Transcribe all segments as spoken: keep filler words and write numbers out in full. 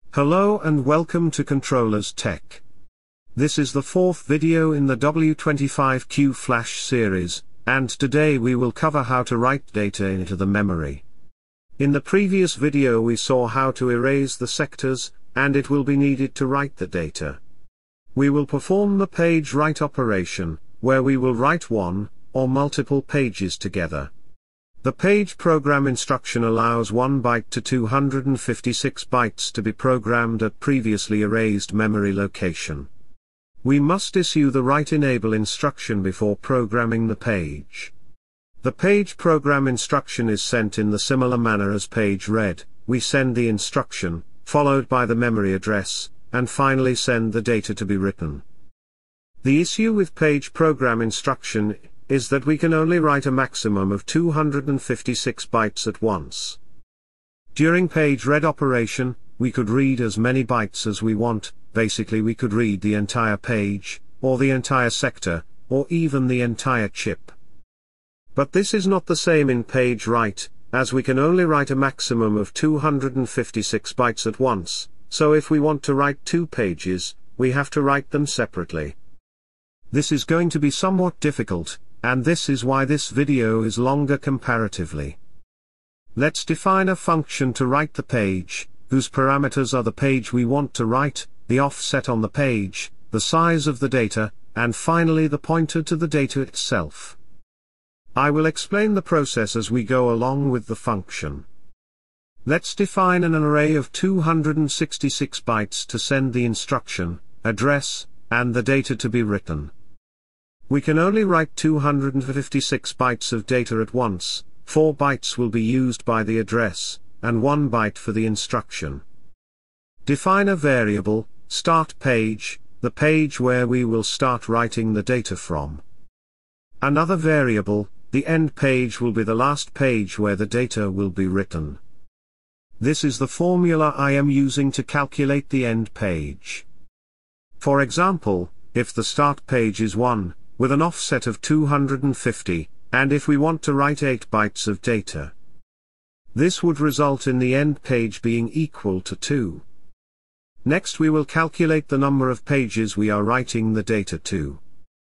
Hello and welcome to Controllers Tech. This is the fourth video in the W twenty-five Q Flash series, and today we will cover how to write data into the memory. In the previous video we saw how to erase the sectors, and it will be needed to write the data. We will perform the page write operation, where we will write one, or multiple pages together. The page program instruction allows one byte to two hundred fifty-six bytes to be programmed at previously erased memory location. We must issue the write enable instruction before programming the page. The page program instruction is sent in the similar manner as page read. We send the instruction, followed by the memory address, and finally send the data to be written. The issue with page program instruction is that we can only write a maximum of two hundred fifty-six bytes at once. During page read operation, we could read as many bytes as we want. Basically we could read the entire page, or the entire sector, or even the entire chip. But this is not the same in page write, as we can only write a maximum of two hundred fifty-six bytes at once, so if we want to write two pages, we have to write them separately. This is going to be somewhat difficult, and this is why this video is longer comparatively. Let's define a function to write the page, whose parameters are the page we want to write, the offset on the page, the size of the data, and finally the pointer to the data itself. I will explain the process as we go along with the function. Let's define an array of two hundred sixty-six bytes to send the instruction, address, and the data to be written. We can only write two hundred fifty-six bytes of data at once. Four bytes will be used by the address, and one byte for the instruction. Define a variable, start page, the page where we will start writing the data from. Another variable, the end page, will be the last page where the data will be written. This is the formula I am using to calculate the end page. For example, if the start page is one, with an offset of two hundred fifty, and if we want to write eight bytes of data, this would result in the end page being equal to two. Next we will calculate the number of pages we are writing the data to.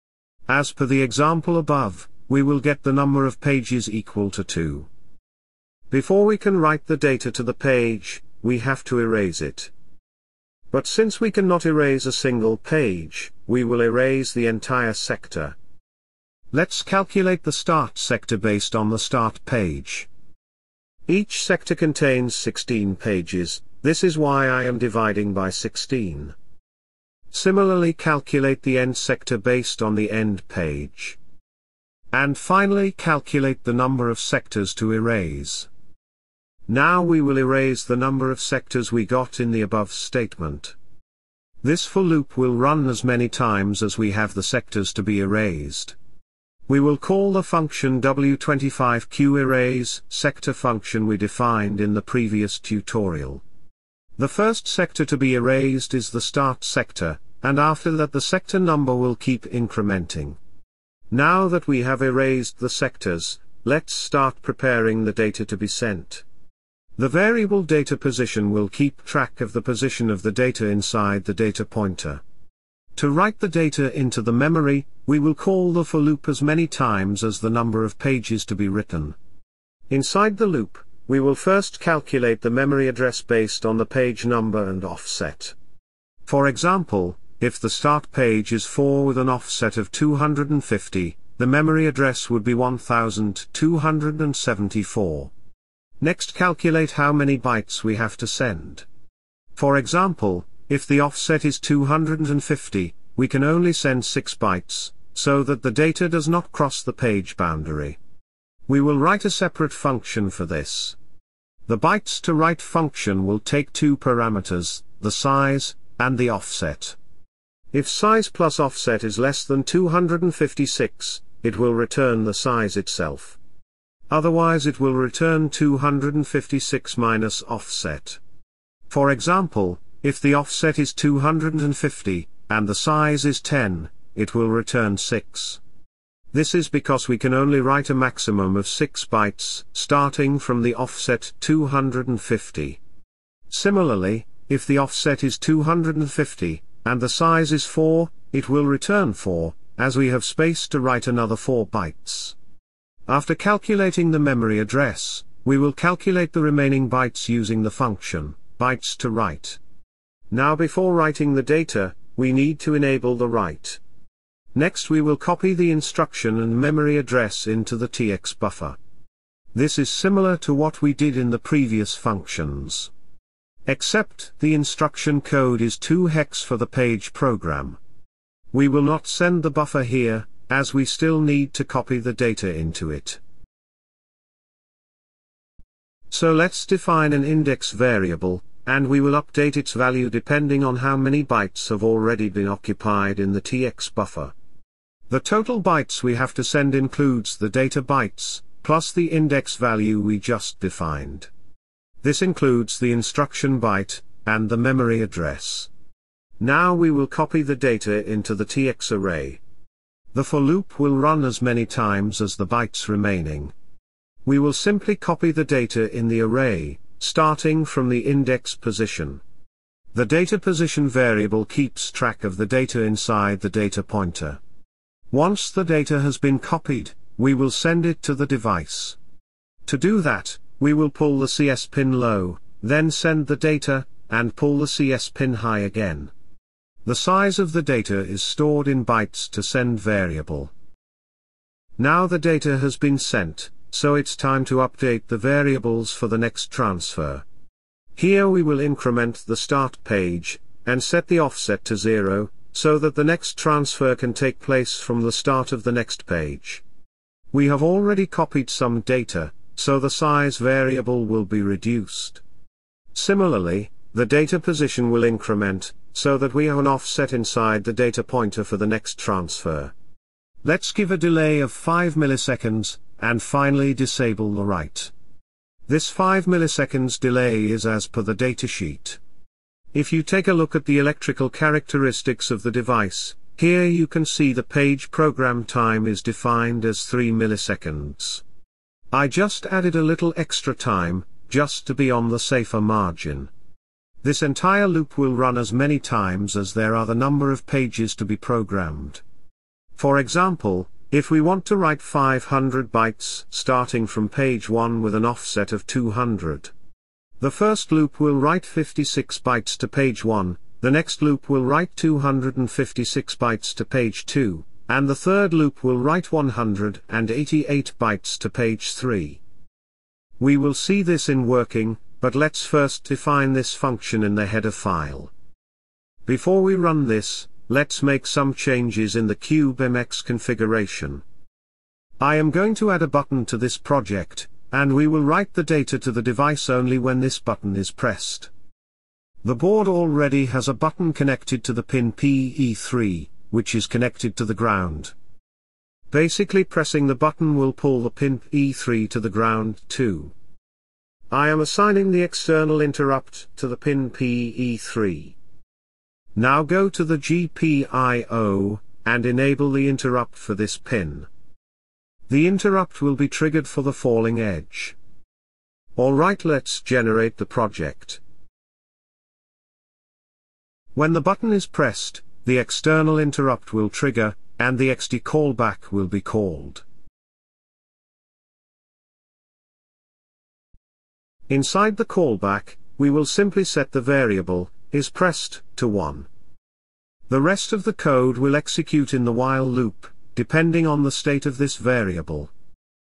As per the example above, we will get the number of pages equal to two. Before we can write the data to the page, we have to erase it. But since we cannot erase a single page, we will erase the entire sector. Let's calculate the start sector based on the start page. Each sector contains sixteen pages, this is why I am dividing by sixteen. Similarly calculate the end sector based on the end page. And finally calculate the number of sectors to erase. Now we will erase the number of sectors we got in the above statement. This for loop will run as many times as we have the sectors to be erased. We will call the function W twenty-five Q erase sector function we defined in the previous tutorial. The first sector to be erased is the start sector, and after that the sector number will keep incrementing. Now that we have erased the sectors, let's start preparing the data to be sent. The variable data position will keep track of the position of the data inside the data pointer. To write the data into the memory, we will call the for loop as many times as the number of pages to be written. Inside the loop, we will first calculate the memory address based on the page number and offset. For example, if the start page is four with an offset of two hundred fifty, the memory address would be one thousand two hundred seventy-four. Next calculate how many bytes we have to send. For example, if the offset is two hundred fifty, we can only send six bytes, so that the data does not cross the page boundary. We will write a separate function for this. The bytes to write function will take two parameters, the size, and the offset. If size plus offset is less than two hundred fifty-six, it will return the size itself. Otherwise it will return two hundred fifty-six minus offset. For example, if the offset is two hundred fifty, and the size is ten, it will return six. This is because we can only write a maximum of six bytes, starting from the offset two hundred fifty. Similarly, if the offset is two hundred fifty, and the size is four, it will return four, as we have space to write another four bytes. After calculating the memory address, we will calculate the remaining bytes using the function, bytes to write. Now before writing the data, we need to enable the write. Next we will copy the instruction and memory address into the T X buffer. This is similar to what we did in the previous functions. Except the instruction code is two hex for the page program. We will not send the buffer here, as we still need to copy the data into it. So let's define an index variable, and we will update its value depending on how many bytes have already been occupied in the T X buffer. The total bytes we have to send includes the data bytes, plus the index value we just defined. This includes the instruction byte, and the memory address. Now we will copy the data into the T X array. The for loop will run as many times as the bytes remaining. We will simply copy the data in the array, starting from the index position. The data position variable keeps track of the data inside the data pointer. Once the data has been copied, we will send it to the device. To do that, we will pull the C S pin low, then send the data, and pull the C S pin high again. The size of the data is stored in bytes to send variable. Now the data has been sent, so it's time to update the variables for the next transfer. Here we will increment the start page, and set the offset to zero, so that the next transfer can take place from the start of the next page. We have already copied some data, so the size variable will be reduced. Similarly, the data position will increment, so that we have an offset inside the data pointer for the next transfer. Let's give a delay of five milliseconds, and finally disable the write. This five milliseconds delay is as per the datasheet. If you take a look at the electrical characteristics of the device, here you can see the page program time is defined as three milliseconds. I just added a little extra time, just to be on the safer margin. This entire loop will run as many times as there are the number of pages to be programmed. For example, if we want to write five hundred bytes starting from page one with an offset of two hundred. The first loop will write fifty-six bytes to page one, the next loop will write two hundred fifty-six bytes to page two, and the third loop will write one hundred eighty-eight bytes to page three. We will see this in working, but let's first define this function in the header file. Before we run this, let's make some changes in the CubeMX configuration. I am going to add a button to this project, and we will write the data to the device only when this button is pressed. The board already has a button connected to the pin P E three, which is connected to the ground. Basically pressing the button will pull the pin P E three to the ground too. I am assigning the external interrupt to the pin P E three. Now go to the G P I O, and enable the interrupt for this pin. The interrupt will be triggered for the falling edge. Alright, let's generate the project. When the button is pressed, the external interrupt will trigger, and the X D callback will be called. Inside the callback, we will simply set the variable, is pressed, to one. The rest of the code will execute in the while loop, depending on the state of this variable.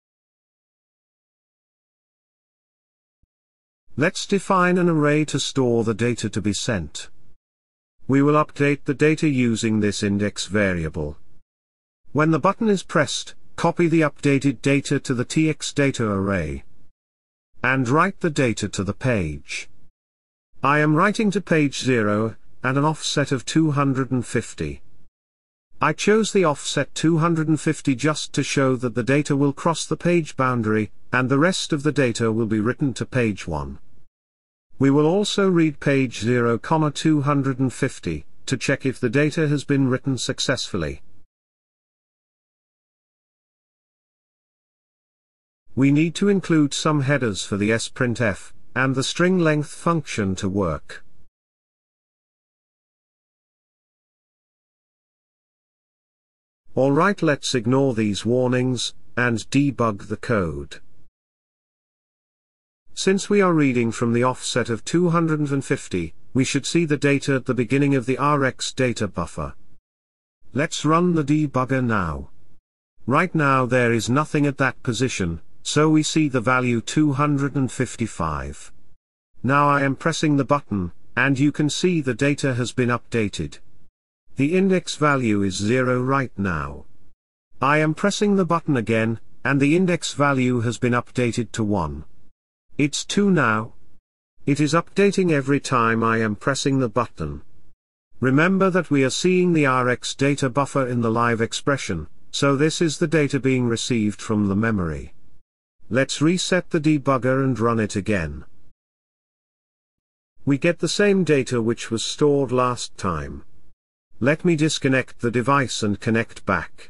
Let's define an array to store the data to be sent. We will update the data using this index variable. When the button is pressed, copy the updated data to the T X data array. And write the data to the page. I am writing to page zero, and an offset of two hundred fifty. I chose the offset two hundred fifty just to show that the data will cross the page boundary, and the rest of the data will be written to page one. We will also read page zero, two hundred fifty, to check if the data has been written successfully. We need to include some headers for the sprintf, and the string length function to work. Alright, let's ignore these warnings, and debug the code. Since we are reading from the offset of two hundred fifty, we should see the data at the beginning of the R X data buffer. Let's run the debugger now. Right now there is nothing at that position, so we see the value two hundred fifty-five. Now I am pressing the button, and you can see the data has been updated. The index value is zero right now. I am pressing the button again, and the index value has been updated to one. It's two now. It is updating every time I am pressing the button. Remember that we are seeing the R X data buffer in the live expression, so this is the data being received from the memory. Let's reset the debugger and run it again. We get the same data which was stored last time. Let me disconnect the device and connect back.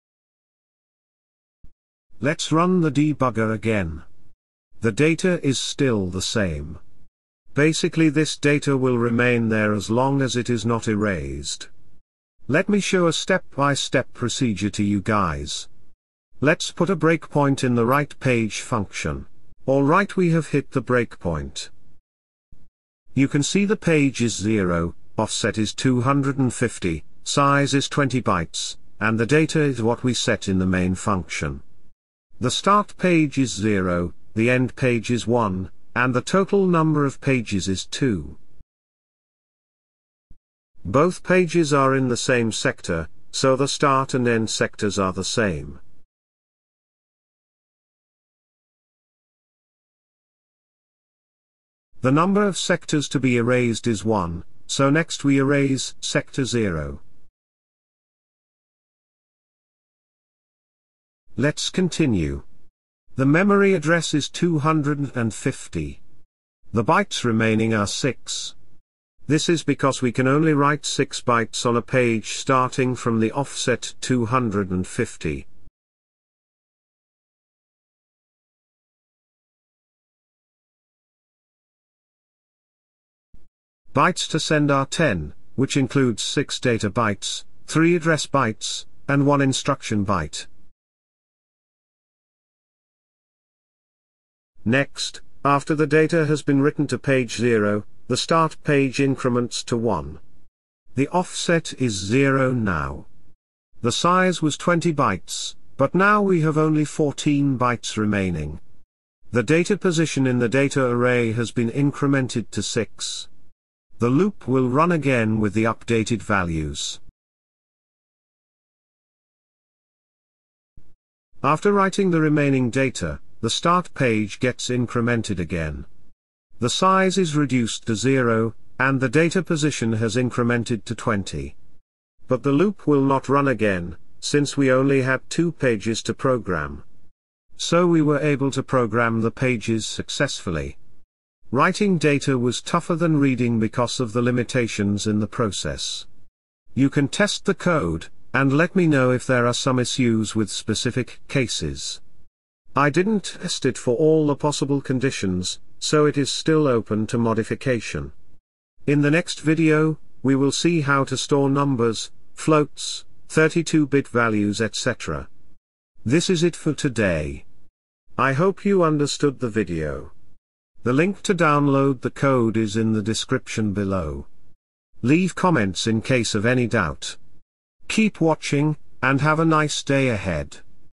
Let's run the debugger again. The data is still the same. Basically this data will remain there as long as it is not erased. Let me show a step-by-step procedure to you guys. Let's put a breakpoint in the write page function. Alright, we have hit the breakpoint. You can see the page is zero, offset is two hundred fifty, size is twenty bytes, and the data is what we set in the main function. The start page is zero, the end page is one, and the total number of pages is two. Both pages are in the same sector, so the start and end sectors are the same. The number of sectors to be erased is one, so next we erase sector zero. Let's continue. The memory address is two hundred fifty. The bytes remaining are six. This is because we can only write six bytes on a page starting from the offset two hundred fifty. Bytes to send are ten, which includes six data bytes, three address bytes, and one instruction byte. Next, after the data has been written to page zero, the start page increments to one. The offset is zero now. The size was twenty bytes, but now we have only fourteen bytes remaining. The data position in the data array has been incremented to six. The loop will run again with the updated values. After writing the remaining data, the start page gets incremented again. The size is reduced to zero, and the data position has incremented to twenty. But the loop will not run again, since we only had two pages to program. So we were able to program the pages successfully. Writing data was tougher than reading because of the limitations in the process. You can test the code, and let me know if there are some issues with specific cases. I didn't test it for all the possible conditions, so it is still open to modification. In the next video, we will see how to store numbers, floats, thirty-two bit values, et cetera. This is it for today. I hope you understood the video. The link to download the code is in the description below. Leave comments in case of any doubt. Keep watching, and have a nice day ahead.